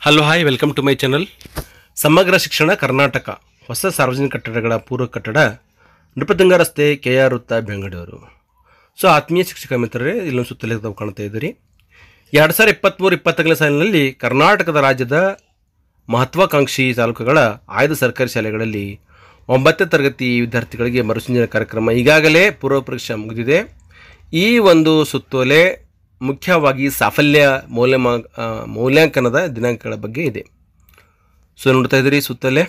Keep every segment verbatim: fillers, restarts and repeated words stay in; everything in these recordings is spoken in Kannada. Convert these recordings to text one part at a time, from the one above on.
Hello hi welcome to my channel. ಸಮಗ್ರ ಶಿಕ್ಷಣ ಕರ್ನಾಟಕ ಹೊಸ ಸಾರ್ವಜನಿಕ ಕಟ್ಟಡಗಳ ಪೂರ್ವ ಕಟ್ಟಡ ನೃಪತುಂಗ ರಸ್ತೆ ಕೆ ಆರ್ ವೃತ್ತ ಬೆಂಗಳೂರು. ಸೊ ಆತ್ಮೀಯ ಶಿಕ್ಷಕ ಮಿತ್ರರೇ, ಇಲ್ಲೊಂದು ಸುತ್ತಲೇ ತಾವು ಕಾಣ್ತಾ ಇದ್ದೀರಿ. ಎರಡು ಸಾವಿರದ ಇಪ್ಪತ್ತ್ಮೂರು ಇಪ್ಪತ್ತನೇ ಸಾಲಿನಲ್ಲಿ ಕರ್ನಾಟಕದ ರಾಜ್ಯದ ಮಹತ್ವಾಕಾಂಕ್ಷಿ ತಾಲೂಕುಗಳ ಆಯ್ದ ಸರ್ಕಾರಿ ಶಾಲೆಗಳಲ್ಲಿ ಒಂಬತ್ತನೇ ತರಗತಿ ವಿದ್ಯಾರ್ಥಿಗಳಿಗೆ ಮರುಸಂಜನೆ ಕಾರ್ಯಕ್ರಮ ಈಗಾಗಲೇ ಪೂರ್ವ ಪರೀಕ್ಷೆ ಮುಗಿದಿದೆ. ಈ ಒಂದು ಸುತ್ತೋಲೆ ಮುಖ್ಯವಾಗಿ ಸಾಫಲ್ಯ ಮೌಲ್ಯಮಾ ಮೌಲ್ಯಾಂಕನದ ದಿನಾಂಕಗಳ ಬಗ್ಗೆ ಇದೆ. ಸೊ ನೋಡ್ತಾ ಇದ್ದೀರಿ ಸುತ್ತೋಲೆ.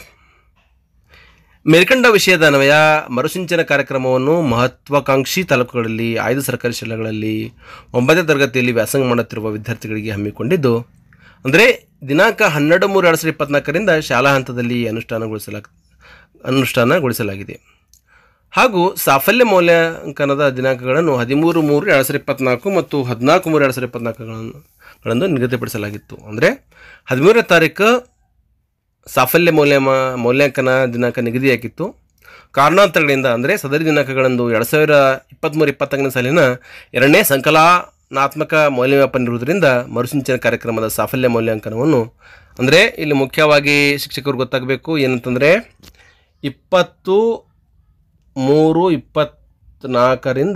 ಮೇಲ್ಕಂಡ ವಿಷಯದ ಅನ್ವಯ ಮರುಸಿಂಚನ ಕಾರ್ಯಕ್ರಮವನ್ನು ಮಹತ್ವಾಕಾಂಕ್ಷಿ ತಾಲೂಕುಗಳಲ್ಲಿ ಆಯ್ದ ಸರ್ಕಾರಿ ಶಾಲೆಗಳಲ್ಲಿ ಒಂಬತ್ತನೇ ತರಗತಿಯಲ್ಲಿ ವ್ಯಾಸಂಗ ಮಾಡುತ್ತಿರುವ ವಿದ್ಯಾರ್ಥಿಗಳಿಗೆ ಹಮ್ಮಿಕೊಂಡಿದ್ದು, ಅಂದರೆ ದಿನಾಂಕ ಹನ್ನೆರಡು ಮೂರು ಎರಡು ಸಾವಿರದ ಇಪ್ಪತ್ತ್ನಾಲ್ಕರಿಂದ ಶಾಲಾ ಹಂತದಲ್ಲಿ ಅನುಷ್ಠಾನಗೊಳಿಸಲಾಗ ಅನುಷ್ಠಾನಗೊಳಿಸಲಾಗಿದೆ. ಹಾಗೂ ಸಾಫಲ್ಯ ಮೌಲ್ಯಾಂಕನದ ದಿನಾಂಕಗಳನ್ನು ಹದಿಮೂರು ಮೂರು ಎರಡು ಸಾವಿರದ ಇಪ್ಪತ್ತ್ನಾಲ್ಕು ಮತ್ತು ಹದಿನಾಲ್ಕು ಮೂರು ಎರಡು ಸಾವಿರದ ಇಪ್ಪತ್ತ್ನಾಲ್ಕುಗಳನ್ನು ಗಳನ್ನು ನಿಗದಿಪಡಿಸಲಾಗಿತ್ತು. ಅಂದರೆ ಹದಿಮೂರನೇ ತಾರೀಕು ಸಾಫಲ್ಯ ಮೌಲ್ಯ ಮೌಲ್ಯಾಂಕನ ದಿನಾಂಕ ನಿಗದಿಯಾಗಿತ್ತು. ಕಾರಣಾಂತರಗಳಿಂದ ಅಂದರೆ ಸದರಿ ದಿನಾಂಕಗಳಂದು ಎರಡು ಸಾವಿರ ಇಪ್ಪತ್ತ್ಮೂರು ಇಪ್ಪತ್ತೈದನೇ ಸಾಲಿನ ಎರಡನೇ ಸಂಕಲನಾತ್ಮಕ ಮೌಲ್ಯಮಾಪನ ಇರುವುದರಿಂದ ಮರುಸಿಂಚನ ಕಾರ್ಯಕ್ರಮದ ಸಾಫಲ್ಯ ಮೌಲ್ಯಾಂಕನವನ್ನು, ಅಂದರೆ ಇಲ್ಲಿ ಮುಖ್ಯವಾಗಿ ಶಿಕ್ಷಕರು ಗೊತ್ತಾಗಬೇಕು ಏನಂತಂದರೆ ಇಪ್ಪತ್ತು ಮೂರು ಇಪ್ಪತ್ತ್ನಾಲ್ಕರಿಂದ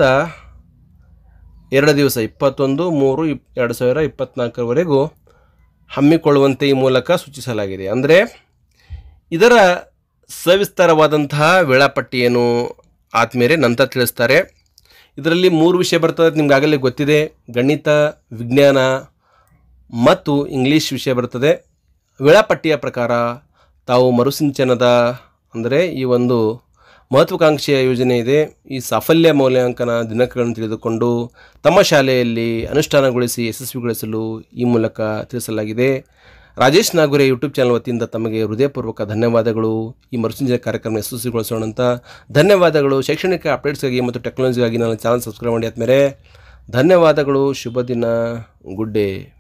ಎರಡು ದಿವಸ ಇಪ್ಪತ್ತೊಂದು ಮೂರು ಇಪ್ ಎರಡು ಸಾವಿರ ಇಪ್ಪತ್ತ್ನಾಲ್ಕರವರೆಗೂ ಹಮ್ಮಿಕೊಳ್ಳುವಂತೆ ಈ ಮೂಲಕ ಸೂಚಿಸಲಾಗಿದೆ. ಅಂದರೆ ಇದರ ಸವಿಸ್ತಾರವಾದಂತಹ ವೇಳಾಪಟ್ಟಿಯನ್ನು ಆತ್ಮೀಯರೇ ನಂತರ ತಿಳಿಸ್ತಾರೆ. ಇದರಲ್ಲಿ ಮೂರು ವಿಷಯ ಬರ್ತದೆ, ನಿಮಗಾಗಲೇ ಗೊತ್ತಿದೆ. ಗಣಿತ, ವಿಜ್ಞಾನ ಮತ್ತು ಇಂಗ್ಲೀಷ್ ವಿಷಯ ಬರ್ತದೆ. ವೇಳಾಪಟ್ಟಿಯ ಪ್ರಕಾರ ತಾವು ಮರುಸಿಂಚನದ ಅಂದರೆ ಈ ಒಂದು ಮಹತ್ವಾಕಾಂಕ್ಷೆಯ ಯೋಜನೆ ಇದೆ. ಈ ಸಾಫಲ್ಯ ಮೌಲ್ಯಾಂಕನ ದಿನಾಂಕಗಳನ್ನು ತಿಳಿದುಕೊಂಡು ತಮ್ಮ ಶಾಲೆಯಲ್ಲಿ ಅನುಷ್ಠಾನಗೊಳಿಸಿ ಯಶಸ್ವಿಗೊಳಿಸಲು ಈ ಮೂಲಕ ತಿಳಿಸಲಾಗಿದೆ. ರಾಜೇಶ್ ನಾಗುರೆ ಯೂಟ್ಯೂಬ್ ಚಾನಲ್ ವತಿಯಿಂದ ತಮಗೆ ಹೃದಯಪೂರ್ವಕ ಧನ್ಯವಾದಗಳು. ಈ ಮರುಸಿಂಚನ ಕಾರ್ಯಕ್ರಮ ಯಶಸ್ವಿಗೊಳಿಸೋಣ ಅಂತ ಧನ್ಯವಾದಗಳು. ಶೈಕ್ಷಣಿಕ ಅಪ್ಡೇಟ್ಸ್ಗಾಗಿ ಮತ್ತು ಟೆಕ್ನಾಲಜಿಗಾಗಿ ನಾನು ಚಾನಲ್ ಸಬ್ಸ್ಕ್ರೈಬ್ ಮಾಡಿ ಆದಮೇಲೆ ಧನ್ಯವಾದಗಳು. ಶುಭ ದಿನ. Good day.